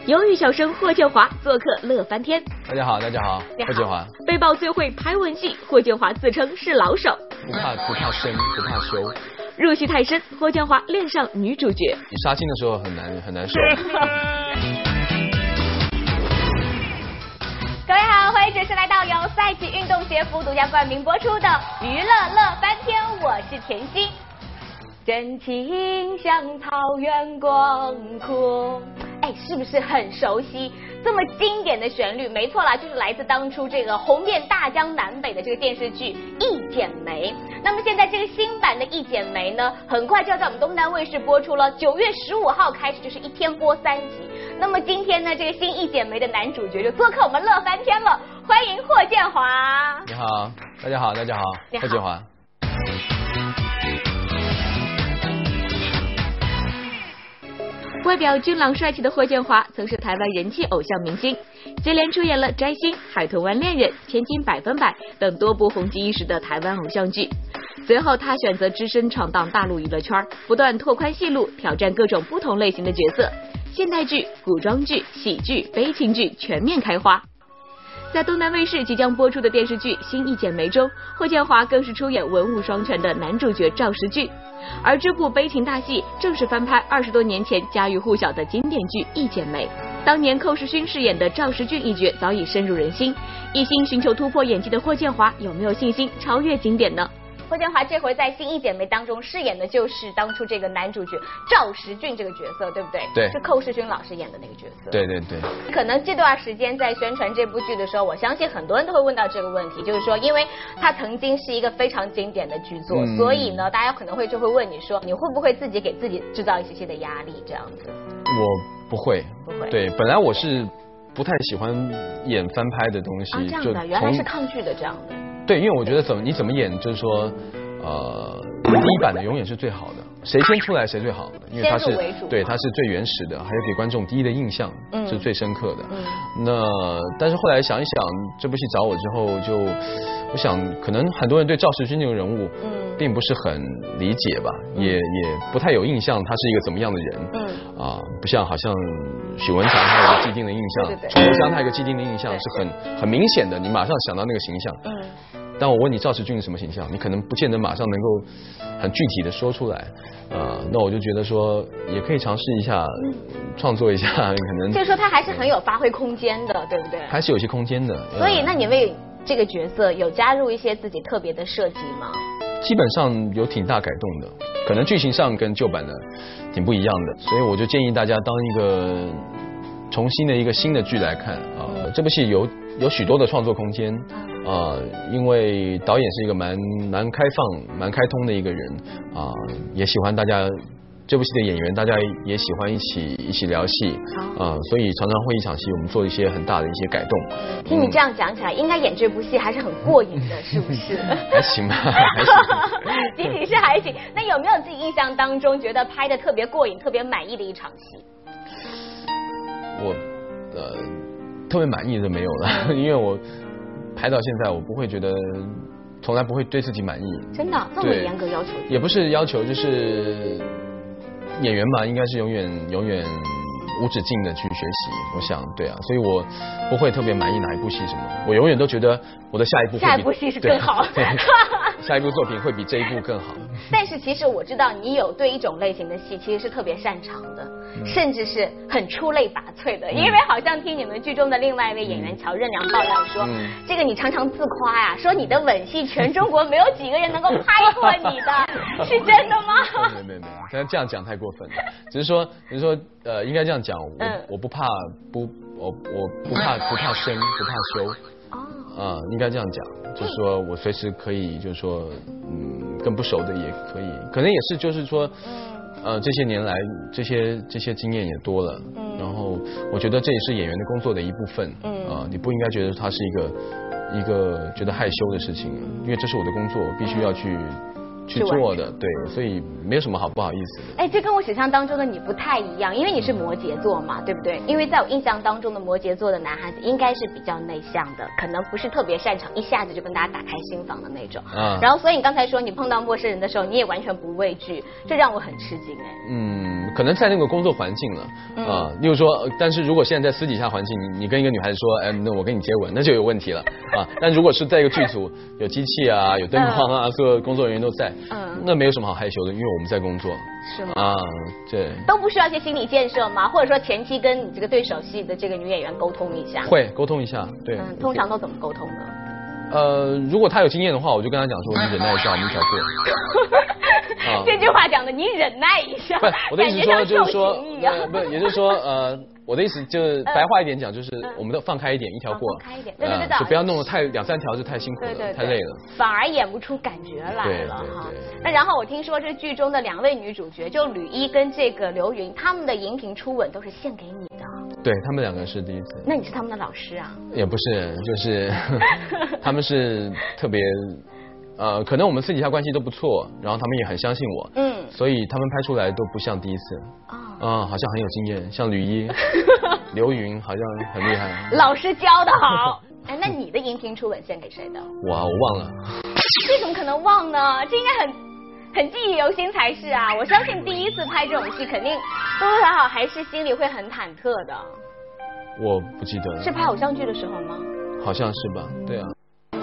忧郁小生霍建华做客乐翻天。 大家好，大家好，霍建华。 被曝最会拍吻戏，霍建华自称是老手， 不怕生，不怕羞。 入戏太深，霍建华恋上女主角。 你杀青的时候很难受。 各位好，欢迎准时来到由赛季运动鞋服独家冠名播出的娱乐乐翻天，我是甜心。真情像草原广阔，哎，是不是很熟悉？这么经典的旋律，没错啦，就是来自当初这个红遍大江南北的这个电视剧《一剪梅》。那么现在这个新版的《一剪梅》呢，很快就要在我们东南卫视播出了，9月15号开始，就是一天播3集。那么今天呢，这个新《一剪梅》的男主角就做客我们乐翻天了，欢迎霍建华。 你好，大家好，大家好，霍建华。 外表俊朗帅气的霍建华曾是台湾人气偶像明星，接连出演了《摘星》《海豚湾恋人》《千金百分百》等多部红极一时的台湾偶像剧。随后他选择只身闯荡大陆娱乐圈，不断拓宽戏路，挑战各种不同类型的角色，现代剧、古装剧、喜剧、悲情剧全面开花。在东南卫视即将播出的电视剧《新一剪梅》中，霍建华更是出演文武双全的男主角赵时俊。而这部悲情大戏正是翻拍20多年前家喻户晓的经典剧《一剪梅》。当年寇世勋饰演的赵时俊一角早已深入人心，一心寻求突破演技的霍建华有没有信心超越经典呢？ 霍建华这回在《新一剪梅》当中饰演的就是当初这个男主角赵时俊这个角色，对不对？ 对， 是寇世勋老师演的那个角色。 对对对。 可能这段时间在宣传这部剧的时候，我相信很多人都会问到这个问题，就是说，因为它曾经是一个非常经典的剧作，所以呢，大家可能就会问你说，你会不会自己给自己制造一些的压力这样子？ 我不会。 不会。对， 本来我是不太喜欢演翻拍的东西。 这样的，原来是抗拒的这样的。 对，因为我觉得你怎么演，就是说，第一版的永远是最好的，谁先出来谁最好的，因为它是对它是最原始的，还有给观众第一的印象是最深刻的。但是后来想一想，这部戏找我之后，我想可能很多人对赵时勋这个人物，并不是很理解吧，也不太有印象他是一个怎么样的人。不像好像许文强他有个既定的印象，楚留香他有个既定的印象是很明显的，你马上想到那个形象。但我问你赵时俊是什么形象，你可能不见得马上能够很具体的说出来。那我就觉得说也可以尝试一下，创作一下，可能就是说他还是很有发挥空间的，对不对？ 还是有些空间的。 所以那你为这个角色有加入一些自己特别的设计吗？ 基本上有挺大改动的，可能剧情上跟旧版的挺不一样的，所以我就建议大家当一个重新的一个新的剧来看。这部戏有许多的创作空间。因为导演是一个蛮开放、蛮开通的一个人也喜欢大家这部戏的演员，大家也喜欢一起聊戏所以常常会一场戏我们做一些很大的一些改动。 听你这样讲起来，应该演这部戏还是很过瘾的，是不是？ 还行吧，还行。 仅仅是还行。那有没有自己印象当中觉得拍的特别过瘾、特别满意的一场戏？ 我特别满意的没有了，因为我拍到现在，我不会觉得，从来不会对自己满意。 真的这么严格要求？ 也不是要求，就是演员嘛，应该是永远无止境的去学习。我想，对啊，所以我不会特别满意哪一部戏什么，我永远都觉得我的下一部戏是更好。 对，下一部作品会比这一部更好。 但是其实我知道你有对一种类型的戏其实是特别擅长的，甚至是很出类拔萃的。因为好像听你们剧中的另外一位演员乔任梁爆料说，这个你常常自夸呀，说你的吻戏全中国没有几个人能够拍过你的，是真的吗？ 没有，但这样讲太过分了。只是说应该这样讲，我不怕生，不怕羞。应该这样讲，就是说我随时可以，就是说，跟不熟的也可以，可能也是就是说，这些年来这些经验也多了，然后我觉得这也是演员的工作的一部分，你不应该觉得它是一个觉得害羞的事情，因为这是我的工作，我必须要去去做的，对，所以没有什么不好意思的。 哎，这跟我想象当中的你不太一样，因为你是摩羯座嘛，对不对？因为在我印象当中的摩羯座的男孩子应该是比较内向的，可能不是特别擅长一下子就跟大家打开心房的那种。然后所以你刚才说你碰到陌生人的时候，你也完全不畏惧，这让我很吃惊哎。 可能在那个工作环境了例如说，但是如果现在在私底下环境，你跟一个女孩子说，那我跟你接吻，那就有问题了但如果是在一个剧组，有机器啊，有灯光所有工作人员都在，那没有什么好害羞的，因为我们在工作。 是吗？ 对。 都不需要一些心理建设吗？或者说前期跟你这个对手戏的这个女演员沟通一下？ 会沟通一下，对。 通常都怎么沟通呢？ 如果他有经验的话，我就跟他讲说，你忍耐一下，我们一条过。 这句话讲的，你忍耐一下。 不，我的意思说就是说，不，也就是说，我的意思就是白话一点讲，就是我们都放开一点，一条过。 放开一点，对， 就不要弄得2、3条就太辛苦了，太累了。 反而演不出感觉来了哈。那然后我听说这剧中的2位女主角，就吕一跟这个刘芸，她们的荧屏初吻都是献给你的。 对，他们2个是第一次。 那你是他们的老师啊？ 也不是，就是他们是特别。可能我们私底下关系都不错，然后他们也很相信我，所以他们拍出来都不像第一次，好像很有经验，像吕一、刘芸好像很厉害， 老师教的好。哎，那你的荧屏初吻献给谁的？ 我忘了。 这怎么可能忘呢？这应该很记忆犹新才是啊！我相信第一次拍这种戏，肯定多多少少还是心里会很忐忑的。 我不记得了。 是拍偶像剧的时候吗？ 好像是吧，对啊。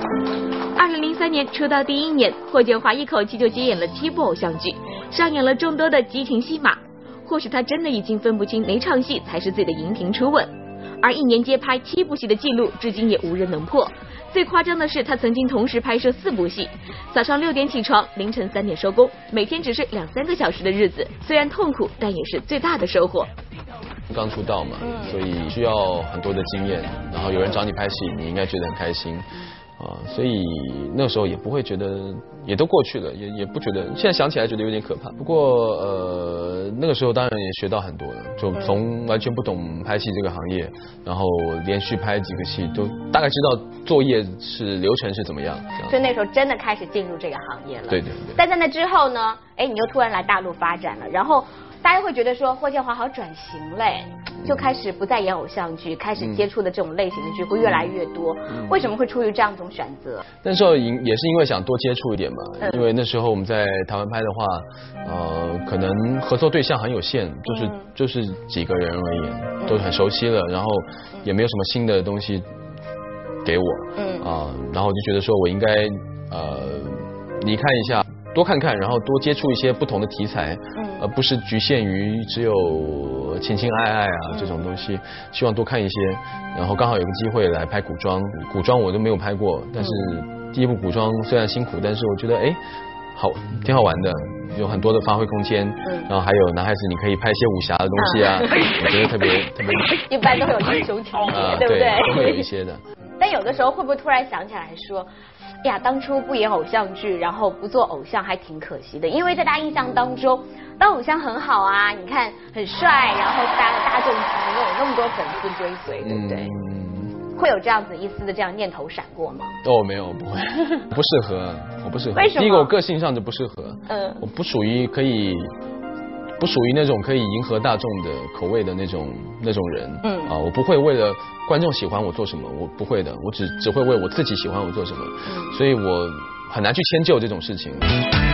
2003年出道第1年，霍建华一口气就接演了7部偶像剧，上演了众多的激情戏码。或许他真的已经分不清哪场戏才是自己的荧屏初吻。而1年接拍7部戏的记录，至今也无人能破。最夸张的是，他曾经同时拍摄4部戏，早上6点起床，凌晨3点收工，每天只睡2-3个小时的日子，虽然痛苦，但也是最大的收获。 刚出道嘛，所以需要很多的经验，然后有人找你拍戏，你应该觉得很开心。所以那时候也不会觉得，也都过去了，也不觉得，现在想起来觉得有点可怕。不过那个时候当然也学到很多了，就从完全不懂拍戏这个行业，然后连续拍几个戏，都大概知道作业流程是怎么样。 所以那时候真的开始进入这个行业了。 对。 但在那之后呢，你又突然来大陆发展了，然后大家会觉得说霍建华好转型嘞，就开始不再演偶像剧，开始接触的这种类型的剧会越来越多。为什么会出于这样一种选择？ 那时候也是因为想多接触一点嘛，因为那时候我们在台湾拍的话，可能合作对象很有限，就是几个人而已，都很熟悉了，然后也没有什么新的东西给我，然后我就觉得说我应该离开一下。多看看，然后多接触一些不同的题材，而不是局限于只有情情爱爱这种东西。希望多看一些，然后刚好有个机会来拍古装，古装我都没有拍过，但是第一部古装虽然辛苦，但是我觉得好，挺好玩的，有很多的发挥空间。然后还有男孩子你可以拍一些武侠的东西我觉得特别一般都会有英雄情节，对不对？ 都会有一些的。 但有的时候会不会突然想起来说，当初不演偶像剧，然后不做偶像还挺可惜的，因为在大家印象当中，当偶像很好啊，你看很帅，然后大众群有那么多粉丝追随，对不对？会有这样子一丝的这样念头闪过吗？ 没有，不会，不适合，我不适合。 为什么？ 第一个我个性上就不适合，我不属于那种可以迎合大众的口味的那种人，我不会为了观众喜欢我做什么，我不会的，我只会为我自己喜欢我做什么，所以我很难去迁就这种事情。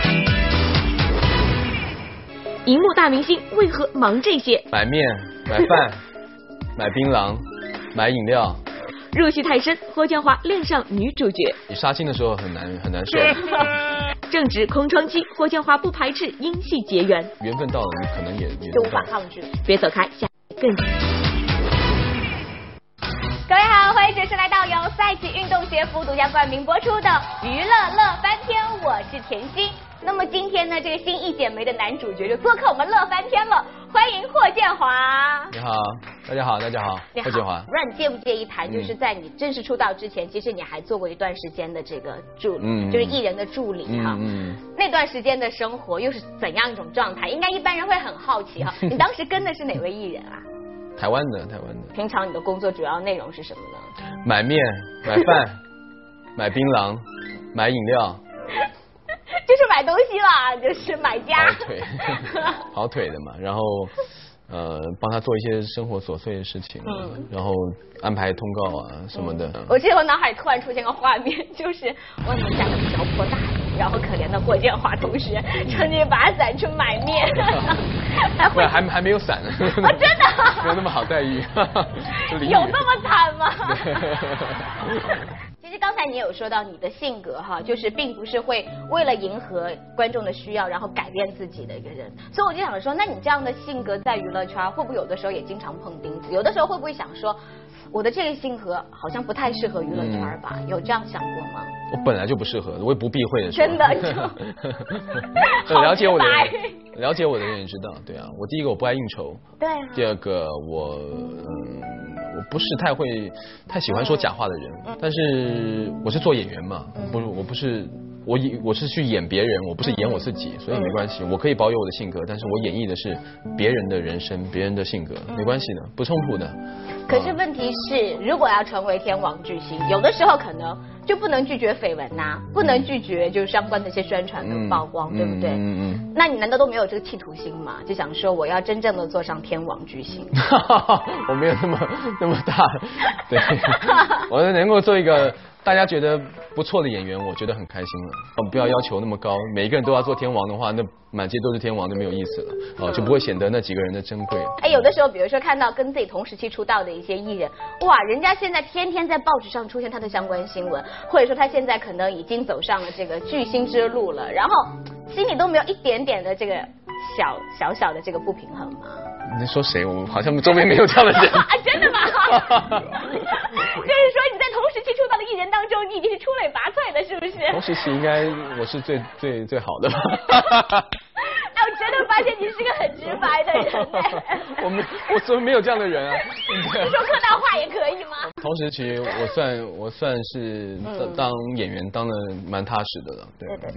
荧幕大明星为何忙这些？ 买面、买饭、买槟榔、买饮料。 入戏太深，霍建华恋上女主角。 你杀青的时候很难受。 正值空窗期，霍建华不排斥因戏结缘。 缘分到了，你可能也就无法抗拒。 别走开，下更。 各位好，欢迎准时来到由赛季运动鞋服独家冠名播出的娱乐乐翻天，我是甜心。那么今天呢，这个新一剪梅的男主角就做客我们乐翻天了，欢迎霍建华。 你好，大家好，霍建华。 不知道你介不介意谈，就是在你正式出道之前，其实你还做过一段时间的这个助理，就是艺人的助理哈。那段时间的生活又是怎样一种状态？应该一般人会很好奇哈。你当时跟的是哪位艺人啊？ 台湾的。 平常你的工作主要内容是什么呢？ 买面、买饭、买槟榔、买饮料。 就是是买东西啦，就是买家。 跑腿的嘛，然后帮他做一些生活琐碎的事情，然后安排通告啊什么的。 我记得我脑海突然出现个画面，就是我们家的瓢泼大雨，然后可怜的霍建华同学撑着一把伞去买面， 还没有伞呢。 真的？ 没有那么好待遇。 有那么惨吗？其实刚才你有说到你的性格哈，就是并不是会为了迎合观众的需要，然后改变自己的一个人，所以我就想说，那你这样的性格在娱乐圈会不会有的时候也经常碰钉子？有的时候会不会想说，我的这个性格好像不太适合娱乐圈吧？有这样想过吗？ 我本来就不适合，我也不避讳的说。 真的就了解我的人也知道，对啊，我第一个我不爱应酬， 对啊。 第二个我不是太喜欢说假话的人，但是我是做演员嘛，我是去演别人，我不是演我自己，所以没关系，我可以保有我的性格，但是我演绎的是别人的人生，别人的性格，没关系的，不冲突的。 可是问题是，如果要成为天王巨星，有的时候可能就不能拒绝绯闻呐，不能拒绝就是相关的一些宣传跟曝光，对不对？那你难道都没有这个企图心吗？就想说我要真正的做上天王巨星？ 我没有那么大，对，我能够做一个大家觉得不错的演员，我觉得很开心了。不要要求那么高，每一个人都要做天王的话，那满街都是天王就没有意思了，就不会显得那几个人的珍贵。 有的时候比如说看到跟自己同时期出道的一些艺人，哇，人家现在天天在报纸上出现他的相关新闻，或者说他现在可能已经走上了这个巨星之路了，然后心里都没有一点点的这个小的这个不平衡吗？ 你说谁？我好像周边没有这样的人。 真的吗？就是说你在同时期出道的艺人当中，你已经是出类拔萃的，是不是？ 同时期应该我是最好的吧。 我真的发现你是个很直白的人。 我怎么没有这样的人啊？ 你说客套话也可以吗？ 同时期我算是当演员当的蛮踏实的了，对。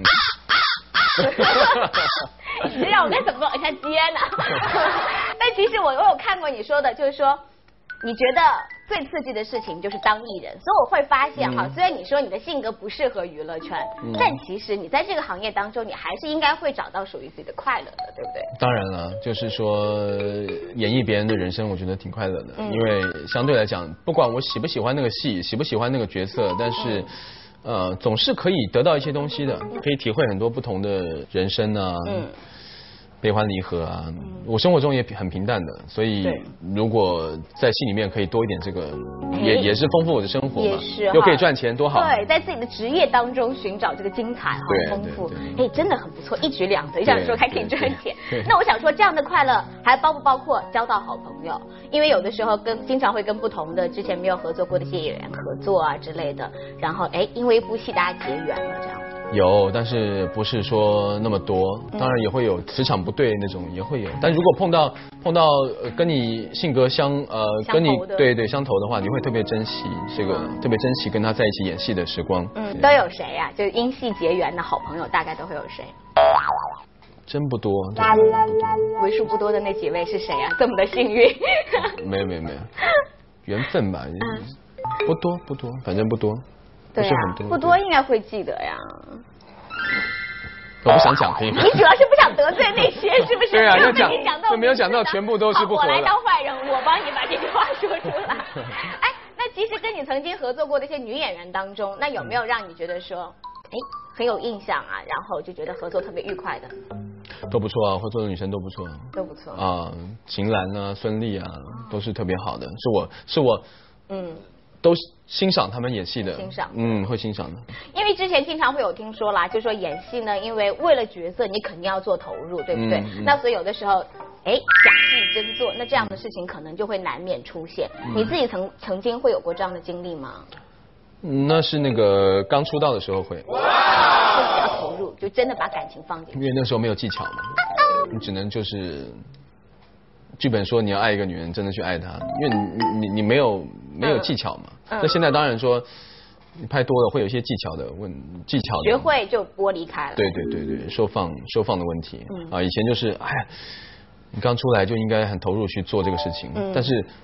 你让我该怎么往下接呢？但其实我有看过你说的，就是说你觉得最刺激的事情就是当艺人，所以我会发现哈，虽然你说你的性格不适合娱乐圈，但其实你在这个行业当中，你还是应该会找到属于自己的快乐的，对不对？ 当然了，就是说演绎别人的人生，我觉得挺快乐的，因为相对来讲，不管我喜不喜欢那个戏，喜不喜欢那个角色，但是总是可以得到一些东西的，可以体会很多不同的人生啊。悲欢离合啊，我生活中也很平淡的，所以如果在戏里面可以多一点这个，也是丰富我的生活嘛，又可以赚钱，多好。 对，在自己的职业当中寻找这个精彩和丰富，真的很不错，一举两得。想说还可以赚钱，那我想说这样的快乐还包不包括交到好朋友？因为有的时候经常会跟不同的之前没有合作过的一些演员合作啊之类的，然后因为一部戏大家结缘了这样。 有，但是不是说那么多，当然也会有磁场不对那种也会有，但如果碰到跟你性格跟你对相投的话，你会特别珍惜这个，特别珍惜跟他在一起演戏的时光。 都有谁呀？就因戏结缘的好朋友大概都会有谁？ 真不多， 为数不多的那几位是谁呀？这么的幸运？ 没有，缘分吧，不多，反正不多。不是很多， 不多应该会记得呀。 我不想讲，可以吗？ 你主要是不想得罪那些，是不是？ 对啊，要讲就没有讲到全部都是不合的。 我来当坏人，我帮你把这句话说出来。那其实跟你曾经合作过的一些女演员当中，那有没有让你觉得说，很有印象啊？然后就觉得合作特别愉快的？ 都不错啊，合作的女生都不错。 都不错啊，秦岚啊，孙俪啊，都是特别好的，是我都欣赏他们演戏的，会欣赏的。因为之前经常会有听说啦，就说演戏呢，因为为了角色，你肯定要做投入，对不对？那所以有的时候，假戏真做，那这样的事情可能就会难免出现。你自己曾经会有过这样的经历吗？ 那是那个刚出道的时候会。 哇！就比较投入，就真的把感情放进去。 因为那时候没有技巧嘛，你只能就是剧本说你要爱一个女人，真的去爱她，因为你没有技巧嘛。那现在当然说你拍多了会有一些技巧的学会就剥离开了。 对，收放的问题。以前就是你刚出来就应该很投入去做这个事情，但是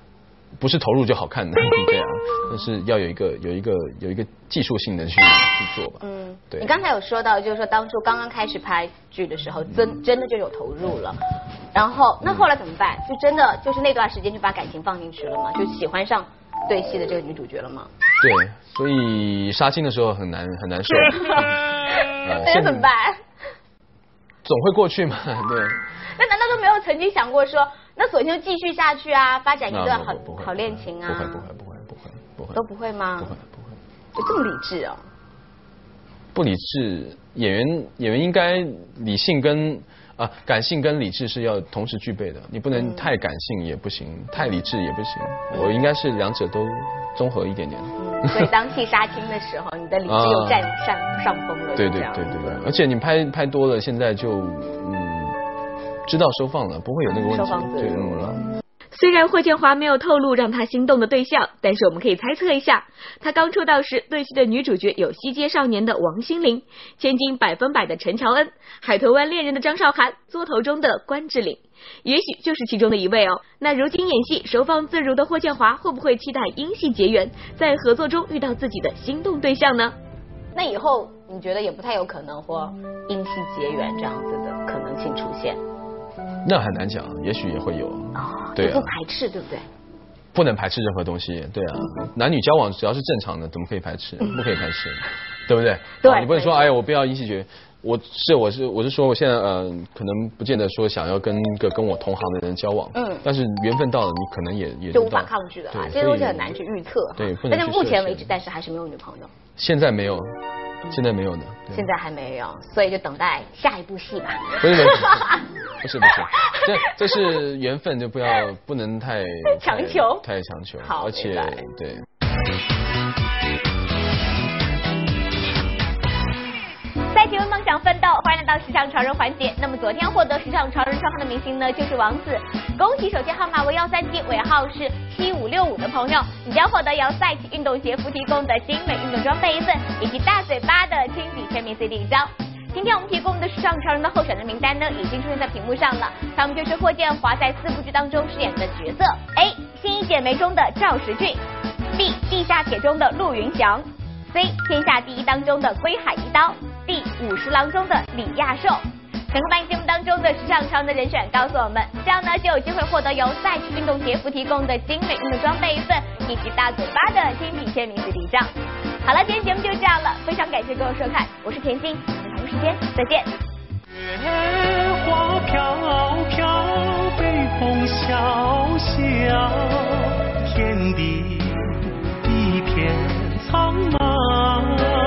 不是投入就好看的，对啊，就是要有一个技术性的去做吧。对。 你刚才有说到，就是说当初刚刚开始拍剧的时候，真的就有投入了，然后那后来怎么办？就真的就是那段时间就把感情放进去了吗？就喜欢上对戏的这个女主角了吗？ 对，所以杀青的时候很难受。 那怎么办？ 总会过去嘛，对。 那难道都没有曾经想过说，那索性就继续下去啊，发展一段好恋情啊？ 不会。 都不会吗？ 不会。 就这么理智哦？ 不理智，演员应该理性跟感性跟理智是要同时具备的，你不能太感性也不行，太理智也不行，我应该是两者都综合一点点。 所以当戏杀青的时候，你的理智又占上风了。 对，而且你拍多了，现在就知道收放了，不会有那个问题。 收放自如了。 虽然霍建华没有透露让他心动的对象，但是我们可以猜测一下，他刚出道时对戏的女主角有《西街少年》的王心凌，千金100%的陈乔恩，海豚湾恋人的张韶涵，作头中的关之琳，也许就是其中的一位哦。那如今演戏收放自如的霍建华，会不会期待因戏结缘，在合作中遇到自己的心动对象呢？ 那以后你觉得也不太有可能或因戏结缘这样子的可能性出现？ 那很难讲，也许也会有。对， 不排斥，对不对？ 不能排斥任何东西，对啊。男女交往只要是正常的，怎么可以排斥？不可以排斥，对不对？ 对。 你不能说，哎呀，我不要因戏结缘。我是说，我现在可能不见得说想要跟我同行的人交往，但是缘分到了，你可能也就无法抗拒的啦。这些东西很难去预测。 对， 但是目前为止，但是还是没有女朋友。 现在没有。现在没有呢， 现在还没有，所以就等待下一部戏吧。 不是，这是缘分，就不能太强求， 好， 而且对。 在提问梦想奋斗，欢迎来到时尚潮人环节。那么昨天获得时尚潮人称号的明星呢，就是王子。恭喜手机号码为137，尾号是7565的朋友，你将获得由赛奇运动鞋服提供的精美运动装备1份，以及大嘴巴的亲笔签名 CD 1张。今天我们提供的时尚潮人的候选的名单呢，已经出现在屏幕上了。他们就是霍建华在4部剧当中饰演的角色 ：A. 新一姐妹中的赵时俊 ，B. 地下铁中的陆云翔 ，C. 天下第一当中的归海一刀。第50郎中的李亚寿，赶快把你节目当中的时尚潮人的人选告诉我们，这样呢就有机会获得由赛奇运动鞋服提供的精美运动装备1份，以及大嘴巴的亲笔签名CD 1张。好了，今天节目就这样了，非常感谢各位收看，我是甜心，我们同时间再见。 月花飘飘，北风萧萧，天地一片苍茫。